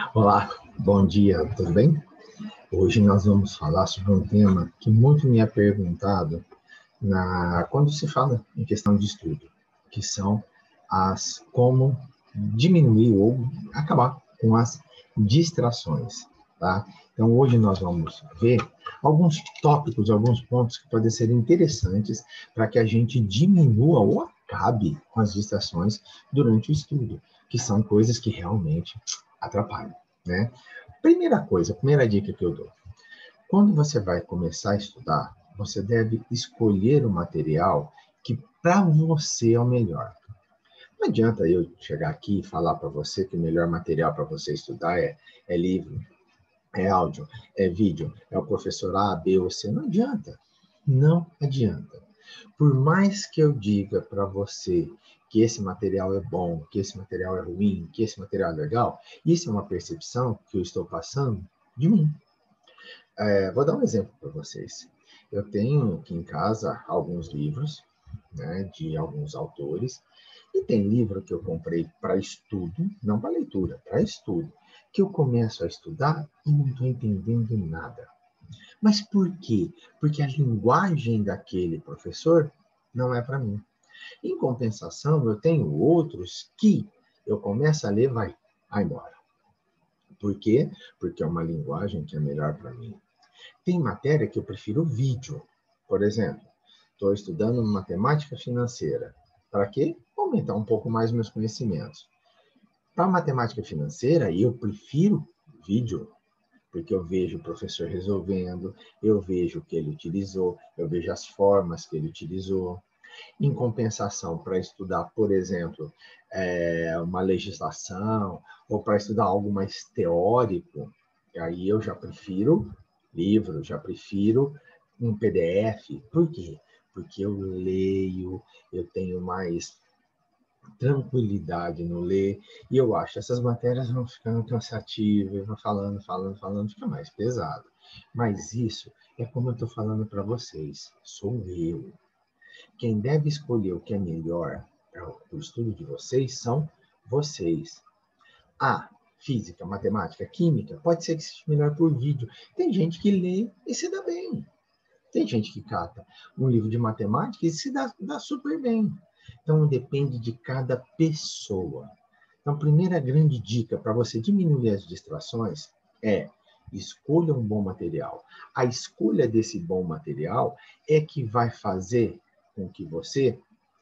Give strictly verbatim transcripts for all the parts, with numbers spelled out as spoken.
Olá, bom dia, tudo bem? Hoje nós vamos falar sobre um tema que muito me é perguntado na, quando se fala em questão de estudo, que são as como diminuir ou acabar com as distrações, tá? Então hoje nós vamos ver alguns tópicos, alguns pontos que podem ser interessantes para que a gente diminua ou acabe com as distrações durante o estudo, que são coisas que realmente atrapalham, né? Primeira coisa, primeira dica que eu dou. Quando você vai começar a estudar, você deve escolher o material que para você é o melhor. Não adianta eu chegar aqui e falar para você que o melhor material para você estudar é, é livro, é áudio, é vídeo, é o professor A, B ou C. Não adianta. Não adianta. Por mais que eu diga para você que esse material é bom, que esse material é ruim, que esse material é legal, isso é uma percepção que eu estou passando de mim. É, vou dar um exemplo para vocês. Eu tenho aqui em casa alguns livros, né, de alguns autores, e tem livro que eu comprei para estudo, não para leitura, para estudo, que eu começo a estudar e não estou entendendo nada. Mas por quê? Porque a linguagem daquele professor não é para mim. Em compensação, eu tenho outros que eu começo a ler, vai, vai embora. Por quê? Porque é uma linguagem que é melhor para mim. Tem matéria que eu prefiro vídeo. Por exemplo, estou estudando matemática financeira. Para quê? Aumentar um pouco mais meus conhecimentos. Para matemática financeira, eu prefiro vídeo, porque eu vejo o professor resolvendo, eu vejo o que ele utilizou, eu vejo as formas que ele utilizou. Em compensação, para estudar, por exemplo, é, uma legislação, ou para estudar algo mais teórico, aí eu já prefiro livro, já prefiro um P D F. Por quê? Porque eu leio, eu tenho mais tranquilidade no ler, e eu acho que essas matérias vão ficando cansativas, vão falando, falando, falando, fica mais pesado. Mas isso é como eu estou falando para vocês, sou eu. Quem deve escolher o que é melhor para o estudo de vocês são vocês. Ah, física, matemática, química, pode ser que seja melhor por vídeo. Tem gente que lê e se dá bem. Tem gente que cata um livro de matemática e se dá, dá super bem. Então, depende de cada pessoa. Então, a primeira grande dica para você diminuir as distrações é escolha um bom material. A escolha desse bom material é que vai fazer com que você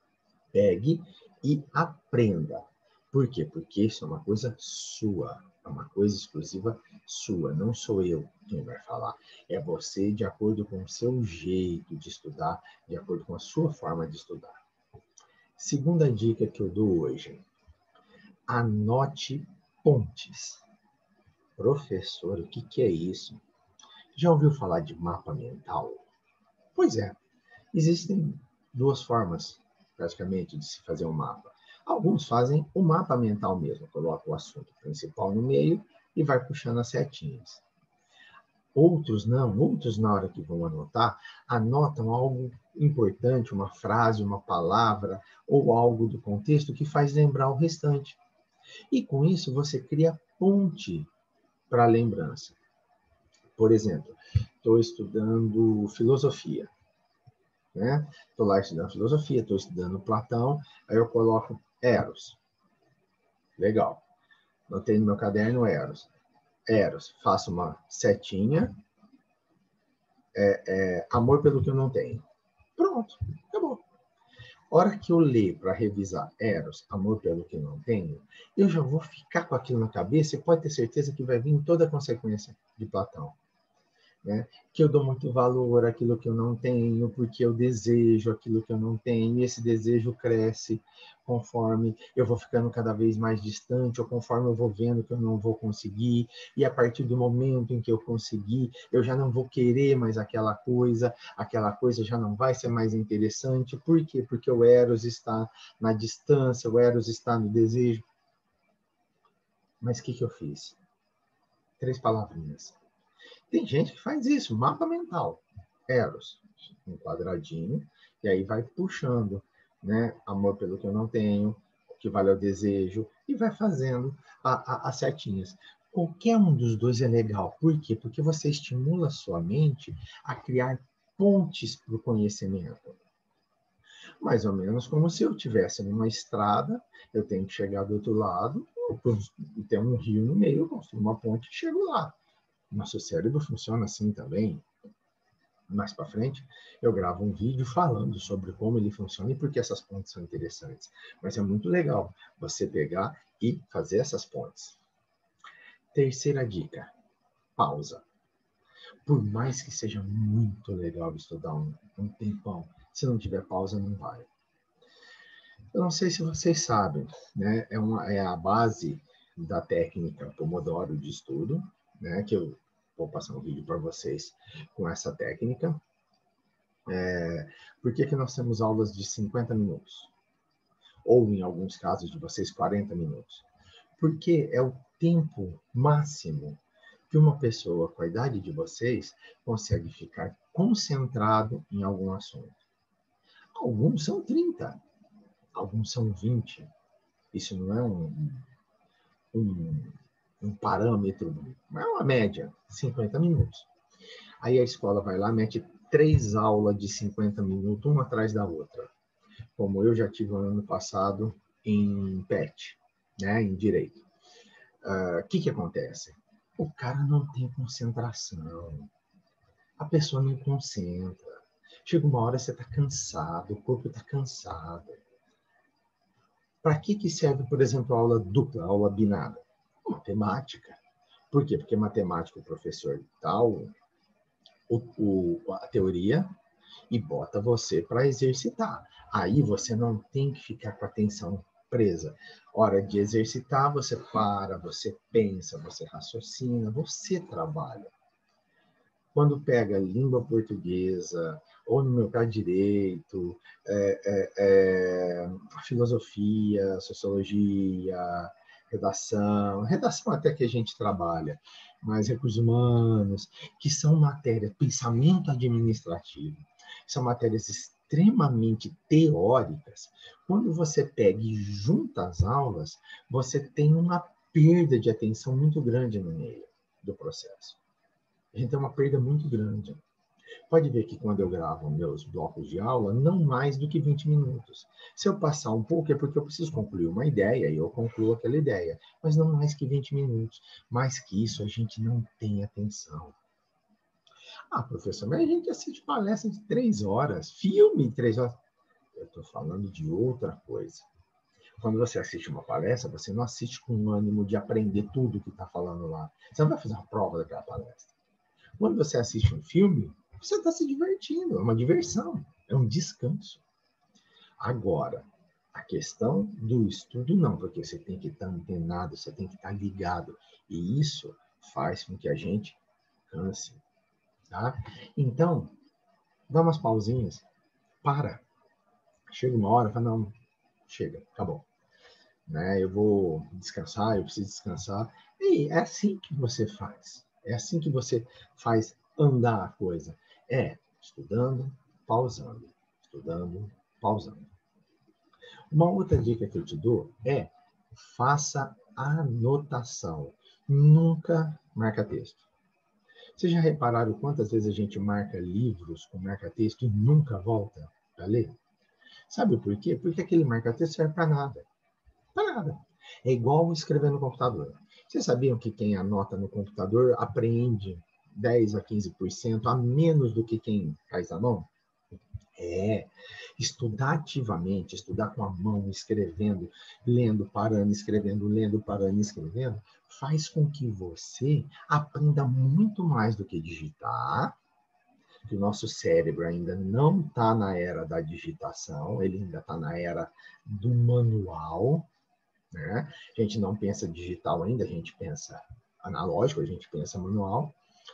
pegue e aprenda. Por quê? Porque isso é uma coisa sua, é uma coisa exclusiva sua, não sou eu quem vai falar. É você de acordo com o seu jeito de estudar, de acordo com a sua forma de estudar. Segunda dica que eu dou hoje, anote pontes. Professor, o que, que é isso? Já ouviu falar de mapa mental? Pois é, existem duas formas, praticamente, de se fazer um mapa. Alguns fazem o mapa mental mesmo, coloca o assunto principal no meio e vai puxando as setinhas. Outros não, outros na hora que vão anotar, anotam algo importante, uma frase, uma palavra ou algo do contexto que faz lembrar o restante. E com isso você cria ponte para a lembrança. Por exemplo, estou estudando filosofia. Né? Estou lá estudando filosofia, estou estudando Platão, aí eu coloco Eros. Legal. Notei no meu caderno Eros. Eros, faço uma setinha, é, é, amor pelo que eu não tenho. Pronto, acabou. Hora que eu ler para revisar Eros, amor pelo que eu não tenho, eu já vou ficar com aquilo na cabeça e pode ter certeza que vai vir toda a consequência de Platão. Né? Que eu dou muito valor àquilo que eu não tenho, porque eu desejo aquilo que eu não tenho, e esse desejo cresce conforme eu vou ficando cada vez mais distante, ou conforme eu vou vendo que eu não vou conseguir, e a partir do momento em que eu conseguir, eu já não vou querer mais aquela coisa, aquela coisa já não vai ser mais interessante. Por quê? Porque o Eros está na distância, o Eros está no desejo. Mas o que, que eu fiz? Três palavrinhas. Tem gente que faz isso, mapa mental. Eros, um quadradinho, e aí vai puxando, né? Amor pelo que eu não tenho, o que vale ao desejo, e vai fazendo a, a, as setinhas. Qualquer um dos dois é legal. Por quê? Porque você estimula a sua mente a criar pontes para o conhecimento. Mais ou menos como se eu estivesse numa estrada, eu tenho que chegar do outro lado, e tem um rio no meio, eu construo uma ponte e chego lá. Nosso cérebro funciona assim também. Mais para frente, eu gravo um vídeo falando sobre como ele funciona e por que essas pontes são interessantes. Mas é muito legal você pegar e fazer essas pontes. Terceira dica, pausa. Por mais que seja muito legal estudar um, um tempão, se não tiver pausa, não vai. Eu não sei se vocês sabem, né? É, uma, é a base da técnica Pomodoro de estudo, né? Que eu vou passar um vídeo para vocês com essa técnica. É, por que que nós temos aulas de cinquenta minutos? Ou, em alguns casos de vocês, quarenta minutos? Porque é o tempo máximo que uma pessoa com a idade de vocês consegue ficar concentrado em algum assunto. Alguns são trinta, alguns são vinte. Isso não é um, um, um parâmetro, é uma média, cinquenta minutos. Aí a escola vai lá, mete três aulas de cinquenta minutos, uma atrás da outra. Como eu já tive no ano passado em P E T, né, em Direito. O uh, que que acontece? O cara não tem concentração. A pessoa não concentra. Chega uma hora você está cansado, o corpo está cansado. Para que que serve, por exemplo, a aula dupla, a aula binada? Matemática. Por quê? Porque matemática o professor dá o, o, a teoria e bota você para exercitar. Aí você não tem que ficar com a atenção presa. Hora de exercitar, você para, você pensa, você raciocina, você trabalha. Quando pega língua portuguesa, ou no meu caso, direito, é, é, é, filosofia, sociologia, redação, redação até que a gente trabalha, mas recursos humanos, que são matérias, pensamento administrativo, são matérias extremamente teóricas. Quando você pega e junta as aulas, você tem uma perda de atenção muito grande no meio do processo. A gente tem uma perda muito grande. Pode ver que quando eu gravo meus blocos de aula, não mais do que vinte minutos. Se eu passar um pouco, é porque eu preciso concluir uma ideia, e eu concluo aquela ideia. Mas não mais que vinte minutos. Mais que isso, a gente não tem atenção. Ah, professor, mas a gente assiste palestra de três horas, filme de três horas. Eu estou falando de outra coisa. Quando você assiste uma palestra, você não assiste com o ânimo de aprender tudo que está falando lá. Você não vai fazer uma prova daquela palestra. Quando você assiste um filme, você está se divertindo, é uma diversão, é um descanso. Agora, a questão do estudo não, porque você tem que estar antenado, você tem que estar ligado. E isso faz com que a gente canse. Tá? Então, dá umas pausinhas, para. Chega uma hora, fala, não, chega, acabou. Né? Eu vou descansar, eu preciso descansar. E é assim que você faz. É assim que você faz andar a coisa. É estudando, pausando. Estudando, pausando. Uma outra dica que eu te dou é faça anotação. Nunca marca texto. Vocês já repararam quantas vezes a gente marca livros com marca-texto e nunca volta para ler? Sabe por quê? Porque aquele marca-texto serve para nada. Para nada. É igual escrever no computador. Vocês sabiam que quem anota no computador apreende dez a quinze por cento a menos do que quem faz à mão? É. Estudar ativamente, estudar com a mão, escrevendo, lendo, parando, escrevendo, lendo, parando, escrevendo, faz com que você aprenda muito mais do que digitar, que o nosso cérebro ainda não está na era da digitação, ele ainda está na era do manual. Né? A gente não pensa digital ainda, a gente pensa analógico, a gente pensa manual.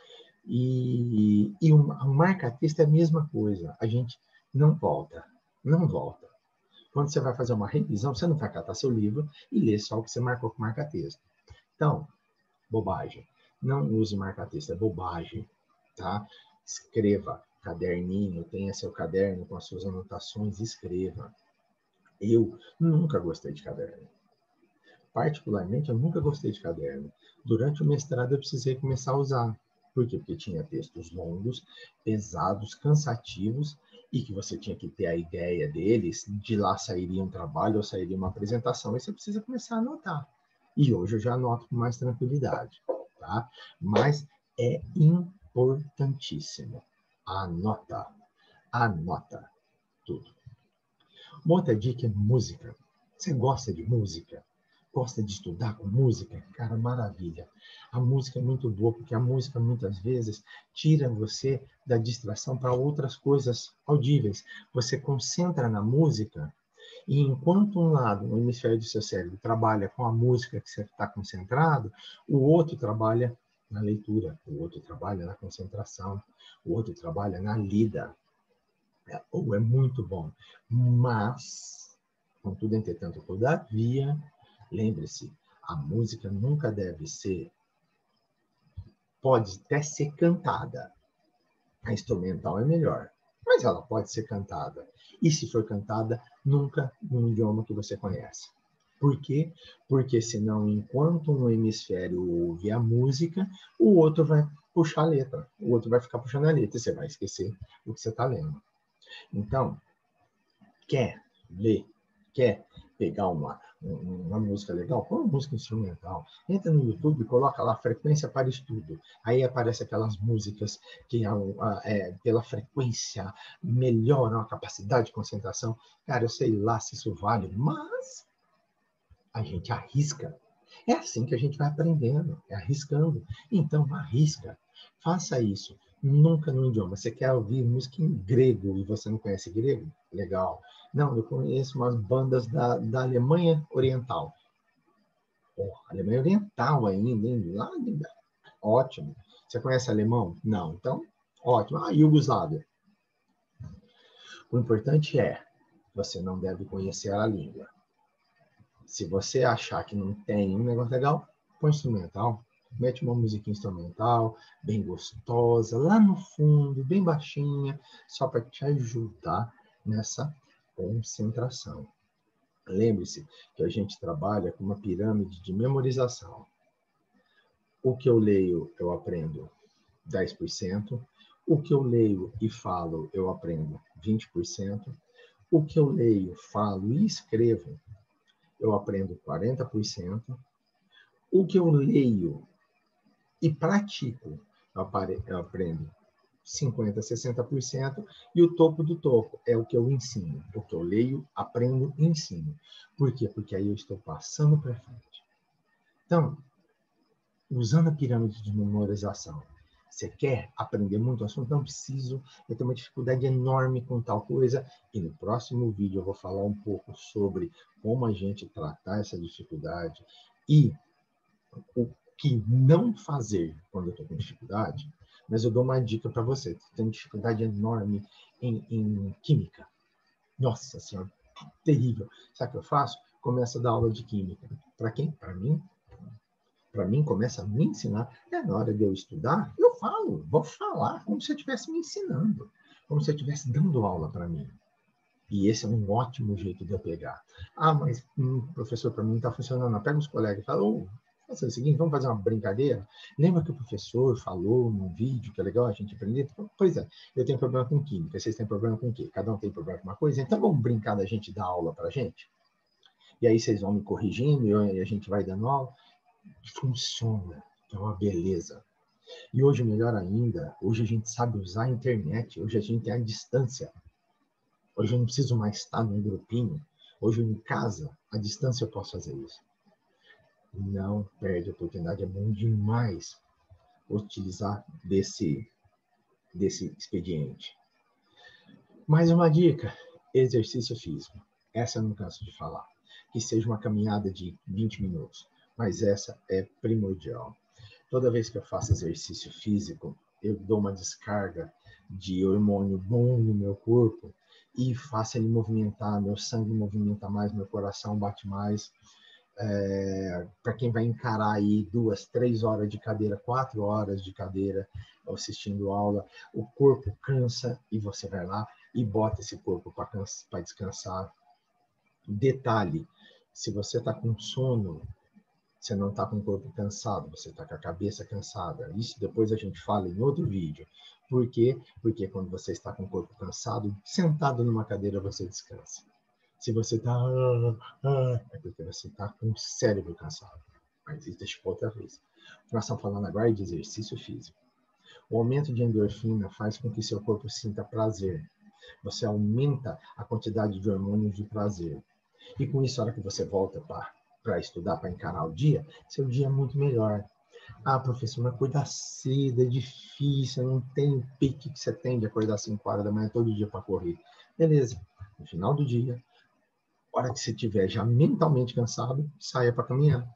E, e o marca-texto é a mesma coisa. A gente não volta, não volta. Quando você vai fazer uma revisão, você não vai catar seu livro e ler só o que você marcou com marca-texto. Então, bobagem. Não use marca-texto, é bobagem. Tá? Escreva, caderninho, tenha seu caderno com as suas anotações, escreva. Eu nunca gostei de caderno. particularmente, eu nunca gostei de caderno. Durante o mestrado, eu precisei começar a usar. Por quê? Porque tinha textos longos, pesados, cansativos, e que você tinha que ter a ideia deles, de lá sairia um trabalho ou sairia uma apresentação, e você precisa começar a anotar. E hoje eu já anoto com mais tranquilidade, tá? Mas é importantíssimo. Anota. Anota tudo. Uma outra dica é música. Você gosta de música? Gosta de estudar com música? Cara, maravilha. A música é muito boa, porque a música, muitas vezes, tira você da distração para outras coisas audíveis. Você concentra na música, e enquanto um lado, um hemisfério do seu cérebro, trabalha com a música que você está concentrado, o outro trabalha na leitura, o outro trabalha na concentração, o outro trabalha na lida. É, ou é muito bom. Mas, contudo, entretanto, todavia, lembre-se, a música nunca deve ser, pode até ser cantada. A instrumental é melhor, mas ela pode ser cantada. E se for cantada, nunca num idioma que você conhece. Por quê? Porque senão, enquanto um hemisfério ouve a música, o outro vai puxar a letra. O outro vai ficar puxando a letra e você vai esquecer o que você está lendo. Então, quer ler, quer pegar uma, uma música legal, põe uma música instrumental, entra no YouTube e coloca lá frequência para estudo. Aí aparece aquelas músicas que é, pela frequência melhoram a capacidade de concentração. Cara, eu sei lá se isso vale, mas a gente arrisca. É assim que a gente vai aprendendo, é arriscando. Então, arrisca. Faça isso. Nunca no idioma. Você quer ouvir música em grego e você não conhece grego? Legal. Não, eu conheço umas bandas da, da Alemanha Oriental. Oh, Alemanha Oriental ainda, hein? Lá, ótimo. Você conhece alemão? Não. Então, ótimo. Ah, Iugoslávia. O importante é, você não deve conhecer a língua. Se você achar que não tem um negócio legal, põe instrumental. Mete uma musiquinha instrumental, bem gostosa, lá no fundo, bem baixinha, só para te ajudar nessa concentração. Lembre-se que a gente trabalha com uma pirâmide de memorização. O que eu leio, eu aprendo dez por cento. O que eu leio e falo, eu aprendo vinte por cento. O que eu leio, falo e escrevo, eu aprendo quarenta por cento. O que eu leio e pratico, eu aprendo cinquenta, sessenta por cento. E o topo do topo é o que eu ensino. O que eu leio, aprendo e ensino. Por quê? Porque aí eu estou passando para frente. Então, usando a pirâmide de memorização, você quer aprender muito assunto? Não preciso, eu tenho uma dificuldade enorme com tal coisa, e no próximo vídeo eu vou falar um pouco sobre como a gente tratar essa dificuldade e o que não fazer quando eu estou com dificuldade, mas eu dou uma dica para você. Você tem dificuldade enorme em, em química. Nossa Senhora, terrível. Sabe o que eu faço? Começo a dar aula de química. Para quem? Para mim? Para mim, começa a me ensinar. É na hora de eu estudar, eu falo, vou falar como se eu estivesse me ensinando, como se eu estivesse dando aula para mim. E esse é um ótimo jeito de eu pegar. Ah, mas, hum, professor, para mim não está funcionando. Pega os colegas e fala, oh, vamos fazer o seguinte, vamos fazer uma brincadeira? Lembra que o professor falou num vídeo que é legal a gente aprender? Pois é, eu tenho problema com química, vocês têm problema com o quê? Cada um tem problema com uma coisa, então vamos brincar da gente dar aula para a gente? E aí vocês vão me corrigindo e a gente vai dando aula. Funciona, é uma beleza. E hoje, melhor ainda, hoje a gente sabe usar a internet, hoje a gente tem a distância. Hoje eu não preciso mais estar num grupinho. Hoje em casa, à distância eu posso fazer isso. Não perde a oportunidade, é bom demais utilizar desse, desse expediente. Mais uma dica, exercício físico. Essa eu não canso de falar. Que seja uma caminhada de vinte minutos, mas essa é primordial. Toda vez que eu faço exercício físico, eu dou uma descarga de hormônio bom no meu corpo e faço ele movimentar, meu sangue movimenta mais, meu coração bate mais. É, para quem vai encarar aí duas, três horas de cadeira, quatro horas de cadeira assistindo aula, o corpo cansa e você vai lá e bota esse corpo para descansar. Detalhe, se você está com sono, Você não está com o corpo cansado, você está com a cabeça cansada. Isso depois a gente fala em outro vídeo. Por quê? Porque quando você está com o corpo cansado, sentado numa cadeira, você descansa. Se você está... Ah, ah, é porque você está com o cérebro cansado. Mas isso deixa para outra vez. Nós estamos falando agora de exercício físico. O aumento de endorfina faz com que seu corpo sinta prazer. Você aumenta a quantidade de hormônios de prazer. E com isso, a hora que você volta para estudar, para encarar o dia, seu dia é muito melhor. Ah, professor, mas acordar cedo é difícil, não tem o pique que você tem de acordar às cinco horas da manhã todo dia para correr. Beleza, no final do dia, a hora que você estiver já mentalmente cansado, saia para caminhar.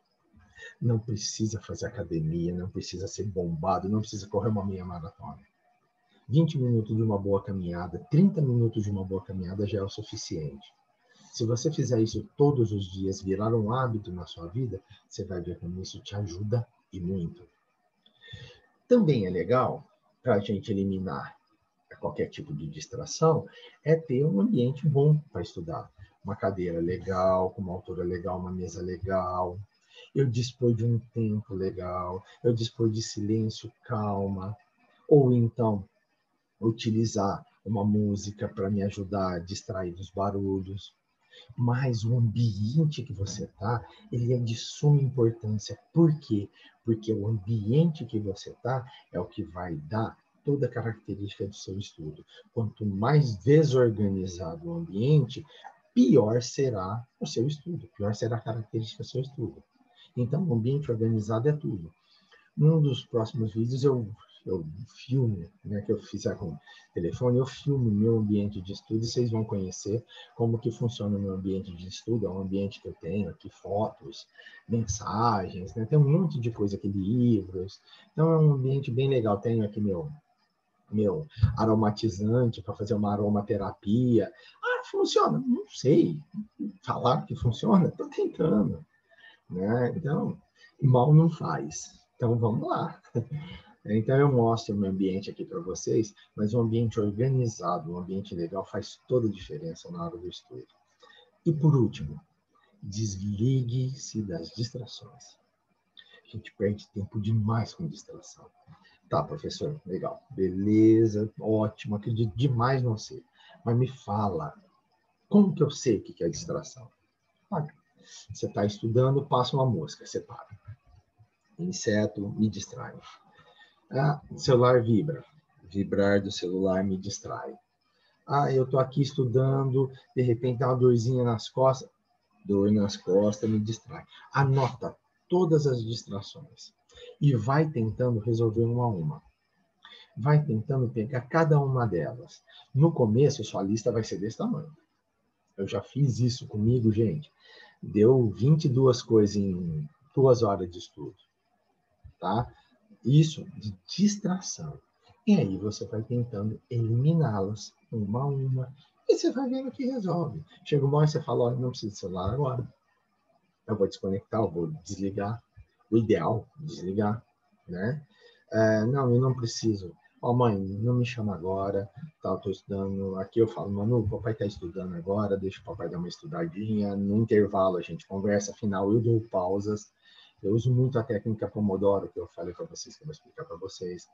Não precisa fazer academia, não precisa ser bombado, não precisa correr uma meia maratona. vinte minutos de uma boa caminhada, trinta minutos de uma boa caminhada já é o suficiente. Se você fizer isso todos os dias, virar um hábito na sua vida, você vai ver como isso te ajuda e muito. Também é legal, para a gente eliminar qualquer tipo de distração, é ter um ambiente bom para estudar. Uma cadeira legal, com uma altura legal, uma mesa legal. Eu dispor de um tempo legal, eu dispor de silêncio, calma. Ou então, utilizar uma música para me ajudar a distrair dos barulhos. Mas o ambiente que você está, ele é de suma importância. Por quê? Porque o ambiente que você está é o que vai dar toda a característica do seu estudo. Quanto mais desorganizado o ambiente, pior será o seu estudo, pior será a característica do seu estudo. Então, o ambiente organizado é tudo. Num dos próximos vídeos, eu, eu filmo, né, que eu fizer com o telefone, eu filmo meu ambiente de estudo e vocês vão conhecer como que funciona o meu ambiente de estudo. É um ambiente que eu tenho aqui, fotos, mensagens, né, tem um monte de coisa aqui, livros. Então, é um ambiente bem legal. Tenho aqui meu, meu aromatizante para fazer uma aromaterapia. Ah, funciona? Não sei. Falar que funciona? Estou tentando. Né? Então, mal não faz. Então, vamos lá. Então, eu mostro o meu ambiente aqui para vocês, mas um ambiente organizado, um ambiente legal faz toda a diferença na hora do estudo. E, por último, desligue-se das distrações. A gente perde tempo demais com distração. Tá, professor, legal. Beleza, ótimo, acredito demais não sei. Mas me fala, como que eu sei o que é distração? Olha, você está estudando, passa uma mosca, você para. Inseto, me distrai. Ah, o celular vibra. Vibrar do celular me distrai. Ah, eu estou aqui estudando, de repente dá uma dorzinha nas costas. Dor nas costas me distrai. Anota todas as distrações e vai tentando resolver uma a uma. Vai tentando pegar cada uma delas. No começo, sua lista vai ser desse tamanho. Eu já fiz isso comigo, gente. Deu vinte e duas coisas em duas horas de estudo. Tá? Isso de distração. E aí você vai tentando eliminá-las uma a uma e você vai vendo que resolve. Chega uma hora e você fala, olha, não preciso de celular agora. Eu vou desconectar, eu vou desligar. O ideal, desligar, né? É, não, eu não preciso. Ó, oh, mãe, não me chama agora, tá, eu tô estudando. Aqui eu falo, Manu, o papai tá estudando agora, deixa o papai dar uma estudadinha. No intervalo a gente conversa, afinal eu dou pausas. Eu uso muito a técnica Pomodoro, que eu falei para vocês, que eu vou explicar para vocês.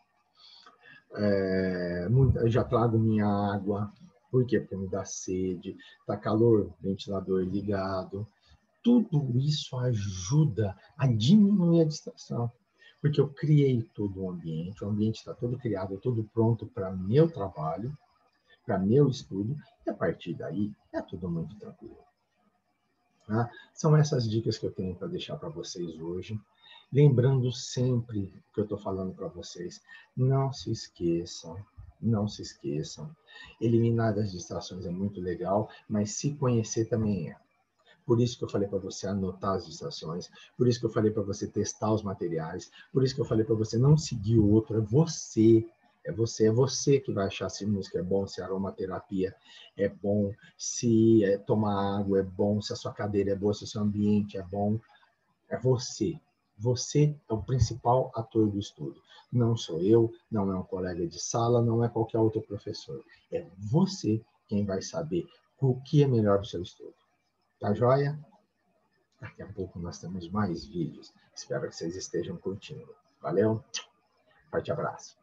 É, eu já trago minha água. Por quê? Porque me dá sede. Tá calor, ventilador ligado. Tudo isso ajuda a diminuir a distração. Porque eu criei todo o ambiente, o ambiente está todo criado, todo pronto para meu trabalho, para meu estudo, e a partir daí é tudo muito tranquilo. Tá? São essas dicas que eu tenho para deixar para vocês hoje. Lembrando sempre que eu estou falando para vocês, não se esqueçam, não se esqueçam. Eliminar as distrações é muito legal, mas se conhecer também é. Por isso que eu falei para você anotar as distrações, por isso que eu falei para você testar os materiais, por isso que eu falei para você não seguir o outro, é você. É você, é você que vai achar se música é bom, se a aromaterapia é bom, se é, tomar água é bom, se a sua cadeira é boa, se o seu ambiente é bom. É você. Você é o principal ator do estudo. Não sou eu, não é um colega de sala, não é qualquer outro professor. É você quem vai saber o que é melhor para o seu estudo. Tá joia? Daqui a pouco nós temos mais vídeos. Espero que vocês estejam curtindo. Valeu? Forte abraço.